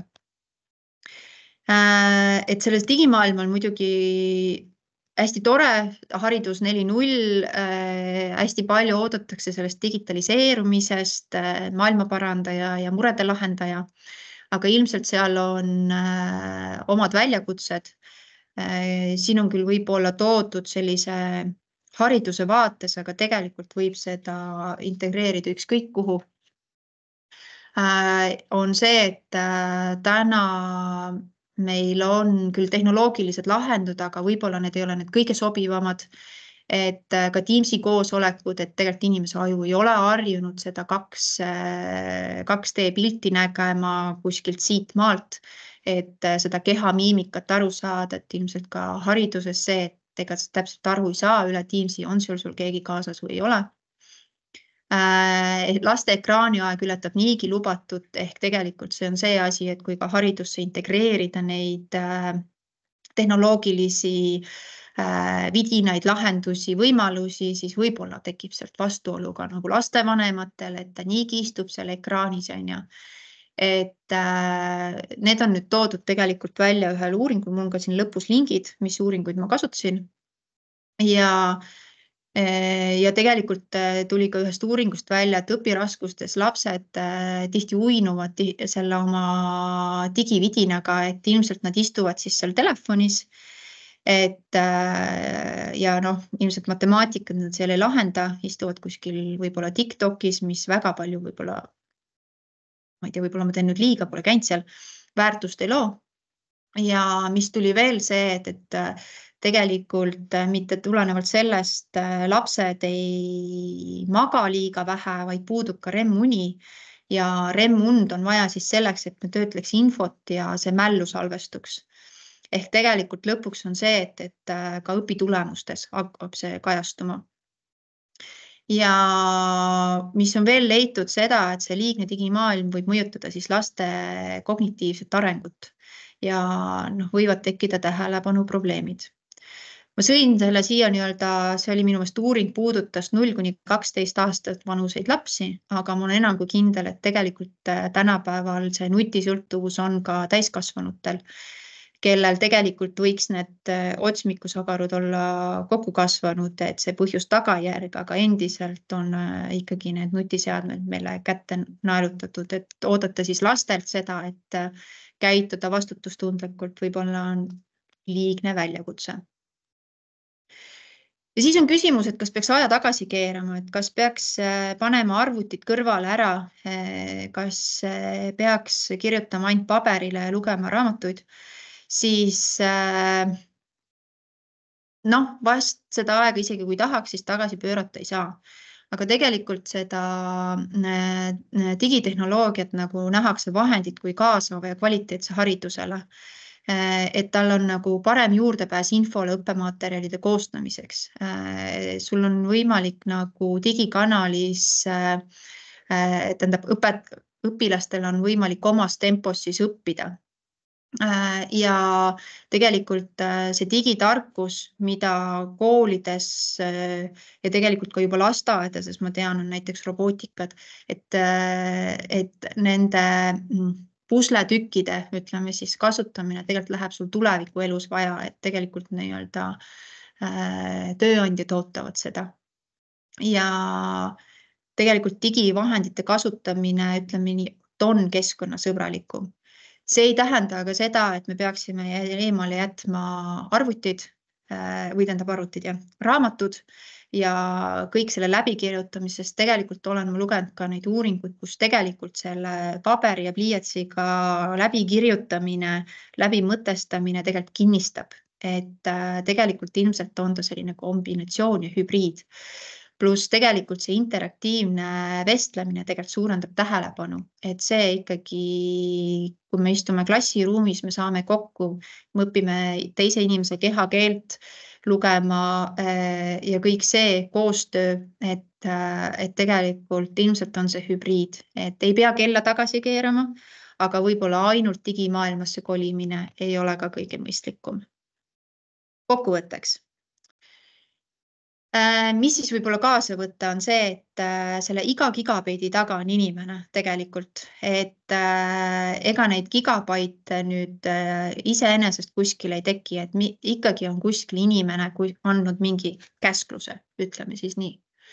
Et selles digimaailm on muidugi hästi tore, haridus neli null, hästi palju oodatakse sellest digitaliseerumisest, maailmaparandaja ja murede lahendaja, aga ilmselt seal on omad väljakutsed. Siin on küll võib-olla toodud sellise hariduse vaates, aga tegelikult võib seda integreerida ükskõik kuhu. On see, et täna meil on küll tehnoloogilised lahendud, aga võib-olla need ei ole need kõige sobivamad, et ka Teamsi koosolekud, et tegelikult inimese aju ei ole harjunud seda kaks D pilti nägema kuskilt siit maalt, et seda keha miimikat aru saada, et ilmselt ka hariduses see, et ega täpselt aru ei saa üle Teamsi, on sul sul keegi kaasas või ei ole. Laste ekraaniaeg ületab niigi lubatud, ehk tegelikult see on see asi, et kui ka haridusse integreerida neid tehnoloogilisi vidinaid, lahendusi, võimalusi, siis võib-olla tekib sealt vastuolu ka nagu lastevanematel, et ta niigi istub seal ekraanis. Et need on nüüd toodud tegelikult välja ühel uuringul, mul on ka siin lõpus lingid, mis uuringuid ma kasutasin. Ja Ja tegelikult tuli ka ühest uuringust välja, et õpiraskustes lapsed tihti uinuvad selle oma digividinaga, et ilmselt nad istuvad siis seal telefonis, et ja noh, ilmselt matemaatika nad seal ei lahenda, istuvad kuskil võib-olla TikTokis, mis väga palju võib-olla, ma ei tea, võib-olla ma teen nüüd liiga, pole käinud seal, väärtust ei loo. Ja mis tuli veel see, et, et tegelikult mitte tulenevalt sellest lapsed ei maga liiga vähe, vaid puudub ka REM-uni ja REM-und on vaja siis selleks, et me töötleks infot ja see mällu salvestuks. Ehk tegelikult lõpuks on see, et, et ka õpitulemustes hakkab see kajastuma. Ja mis on veel leitud seda, et see liigne digimaailm võib mõjutada siis laste kognitiivset arengut ja noh, võivad tekkida tähelepanu probleemid. Ma sõin selle siia nii-öelda, see oli minu meelest uuring puudutas null kuni kaksteist aastat vanuseid lapsi, aga ma olen enam kui kindel, et tegelikult tänapäeval see nutisõltuvus on ka täiskasvanutel, kellel tegelikult võiks need otsmikusagarud olla kokku kasvanud, et see põhjus tagajärg, aga endiselt on ikkagi need nutiseadmed meile kätte naelutatud, et oodata siis lastelt seda, et käituda vastutustundlikult võib-olla on liigne väljakutse. Ja siis on küsimus, et kas peaks aja tagasi keerama, et kas peaks panema arvutit kõrvale ära, kas peaks kirjutama ainult paberile ja lugema raamatuid, siis noh, vast seda aega isegi kui tahaks, siis tagasi pöörata ei saa. aga tegelikult seda digitehnoloogiat nagu nähakse vahendit kui kaasava ja kvaliteetse haridusele. Et tal on nagu parem juurdepääs infole õppematerjalide koostamiseks. Sul on võimalik nagu digikanalis, tähendab õpet, õpilastel on võimalik omas tempos siis õppida. Ja tegelikult see digitarkus, mida koolides ja tegelikult ka juba lasteaedades, ma tean, on näiteks robootikad, et, et nende pusletükkide, ütleme siis, kasutamine tegelikult läheb sul tuleviku elus vaja, et tegelikult nii-öelda tööandjad ootavad seda. Ja tegelikult digivahendite kasutamine, ütleme nii, on keskkonnasõbralikum. See ei tähenda aga seda, et me peaksime eemale jätma arvutid või tähendab arvutid ja raamatud ja kõik selle läbikirjutamisest. Tegelikult olen ma lugenud ka neid uuringuid, kus tegelikult selle paberi ja pliiatsiga läbikirjutamine, läbi mõtestamine tegelikult kinnistab, et tegelikult ilmselt on ta selline kombinatsioon ja hübriid. Pluss tegelikult see interaktiivne vestlemine tegelikult suurendab tähelepanu, et see ikkagi, kui me istume klassiruumis, me saame kokku, me õpime teise inimese kehakeelt lugema ja kõik see koostöö, et, et tegelikult ilmselt on see hübriid, et ei pea kella tagasi keerama, aga võib-olla ainult digimaailmasse kolimine ei ole ka kõige mõistlikum. Kokkuvõtteks. Mis siis võib-olla kaasa võtta on see, et selle iga gigabaidi taga on inimene tegelikult, et ega neid gigabaite nüüd iseenesest kuskil ei teki, et ikkagi on kuskil inimene andnud mingi käskluse, ütleme siis nii.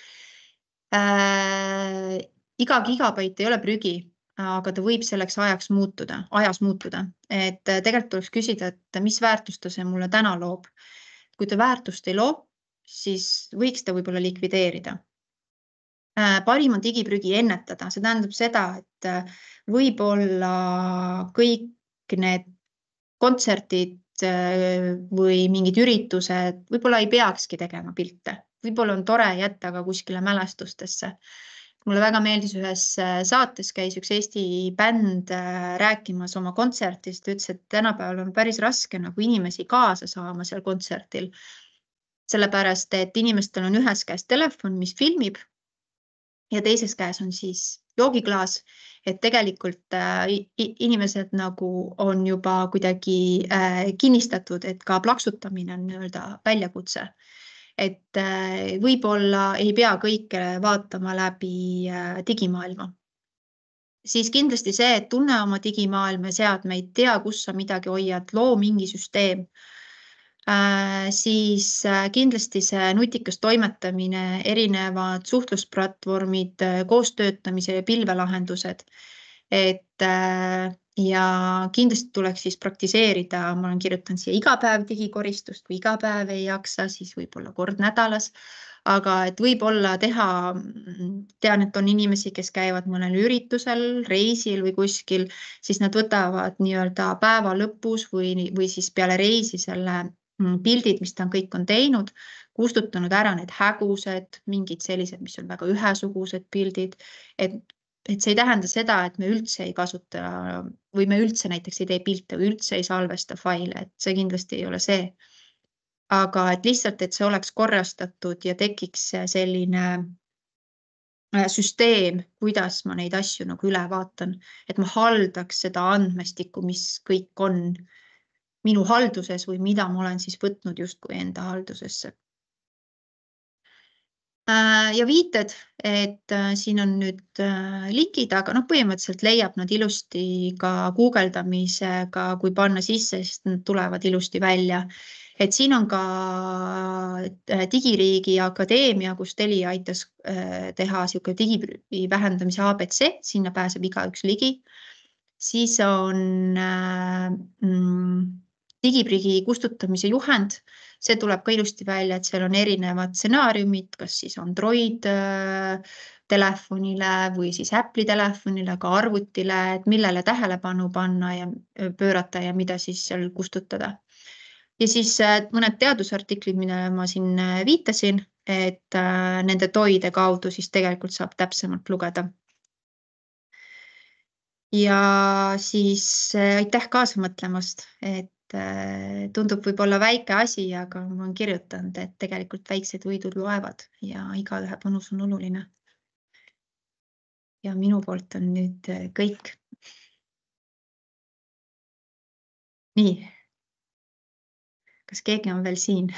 Iga gigabait ei ole prügi, aga ta võib selleks ajaks muutuda, ajas muutuda, et tegelikult tuleks küsida, et mis väärtust ta see mulle täna loob. Kui ta väärtust ei loo, siis võiks ta võib-olla likvideerida. Parim on digiprügi ennetada, see tähendab seda, et võib-olla kõik need kontserdid või mingid üritused, võib-olla ei peakski tegema pilte. Võib-olla on tore jätta ka kuskile mälestustesse. Mulle väga meeldis ühes saates käis üks Eesti bänd rääkimas oma kontsertist, ütles, et tänapäeval on päris raske nagu inimesi kaasa saama seal kontsertil. Sellepärast, et inimestel on ühes käes telefon, mis filmib ja teises käes on siis joogiklaas, et tegelikult inimesed nagu on juba kuidagi kinnistatud, et ka plaksutamine on nii-öelda väljakutse. Et võib-olla ei pea kõike vaatama läbi digimaailma. Siis kindlasti see, et tunne oma digimaailma seadmeid, tea, kus sa midagi hoiad, loo mingi süsteem. Siis kindlasti see nutikas toimetamine, erinevad suhtlusplatvormid, koostöötamise ja pilvelahendused. Et, ja kindlasti tuleks siis praktiseerida, ma olen kirjutanud siia iga päev digikoristust, kui iga päev ei jaksa, siis võib-olla kord nädalas. Aga et võib-olla teha, tean, et on inimesi, kes käivad mõnel üritusel, reisil või kuskil, siis nad võtavad nii-öelda päeva lõpus või, või siis peale reisi selle pildid, mis ta on kõik on teinud, kustutanud ära need hägused, mingid sellised, mis on väga ühesugused pildid, et, et see ei tähenda seda, et me üldse ei kasuta või me üldse näiteks ei tee pilte või üldse ei salvesta faile, et see kindlasti ei ole see. Aga et lihtsalt, et see oleks korrastatud ja tekiks selline süsteem, kuidas ma neid asju nagu üle vaatan, et ma haldaks seda andmestikku, mis kõik on minu halduses või mida ma olen siis võtnud justkui enda haldusesse. Ja viited, et siin on nüüd linkid, aga no põhimõtteliselt leiab nad ilusti ka guugeldamisega, kui panna sisse, siis nad tulevad ilusti välja. Et siin on ka Digiriigi Akadeemia, kus Telia aitas teha siuke digiprügi vähendamise A B C, sinna pääseb igaüks ligi. Siis on mm, digiprügi kustutamise juhend, see tuleb ka ilusti välja, et seal on erinevad stsenaariumid, kas siis Android telefonile või siis Apple'i telefonile, ka arvutile, et millele tähelepanu panna ja pöörata ja mida siis seal kustutada. Ja siis mõned teadusartiklid, mida ma siin viitasin, et nende toide kaudu siis tegelikult saab täpsemalt lugeda. Ja siis aitäh kaasa mõtlemast, et tundub võib-olla väike asi, aga ma olen kirjutanud, et tegelikult väiksed võidud loevad ja iga ühe panus on oluline. Ja minu poolt on nüüd kõik. Nii. Kas keegi on veel siin?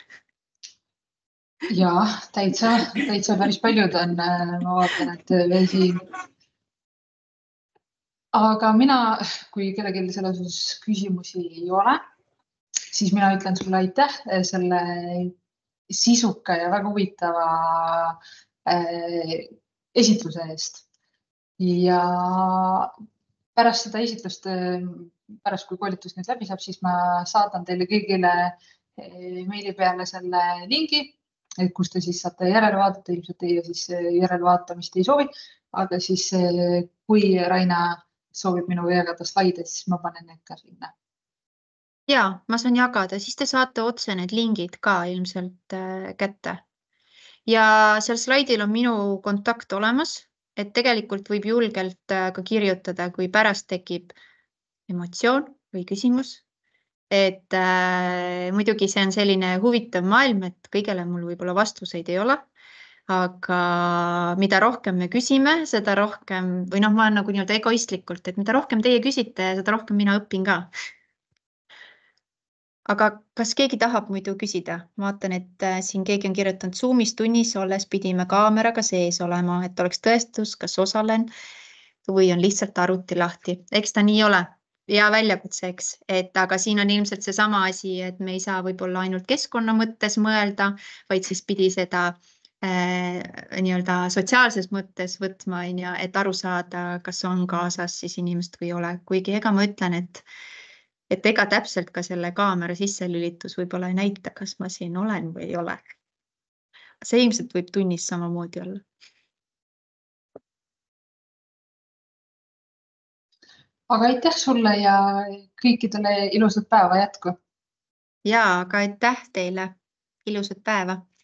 Ja, täitsa, täitsa päris paljud on, ma vaatan, et veel siin. Aga mina, kui kellelgi selles osas küsimusi ei ole, siis mina ütlen sulle aitäh selle sisuka ja väga huvitava esitluse eest. Ja pärast seda esitlust, pärast kui koolitus nüüd läbi saab, siis ma saadan teile kõigile meili peale selle lingi, kus te siis saate järele vaadata, ilmselt teie siis järelevaatamist ei soovi, aga siis kui Raina soovib minuga jagada slaide, siis ma panen need ka sinna. Ja, ma saan jagada, siis te saate otse need lingid ka ilmselt kätte. Ja seal slaidil on minu kontakt olemas, et tegelikult võib julgelt ka kirjutada, kui pärast tekib emotsioon või küsimus. Et äh, muidugi see on selline huvitav maailm, et kõigele mul võib-olla vastuseid ei ole. Aga mida rohkem me küsime, seda rohkem, või noh, ma olen nagu nii-öelda egoistlikult, et mida rohkem teie küsite, seda rohkem mina õpin ka. Aga kas keegi tahab muidu küsida? Ma vaatan, et siin keegi on kirjutanud Zoomis tunnis olles pidime kaameraga sees olema, et oleks tõestus, kas osalen või on lihtsalt arvuti lahti. Eks ta nii ole ja väljakutseks, et aga siin on ilmselt see sama asi, et me ei saa võib-olla ainult keskkonna mõttes mõelda, vaid siis pidi seda äh, nii-öelda sotsiaalses mõttes võtma, et aru saada, kas on kaasas siis inimest või ei ole. Kuigi ega ma ütlen, et et ega täpselt ka selle kaamera sisselülitus võib-olla ei näita, kas ma siin olen või ei ole. See ilmselt võib tunnis samamoodi olla. Aga aitäh sulle ja kõikidele ilusat päeva jätku. Ja, aga aitäh teile. Ilusat päeva.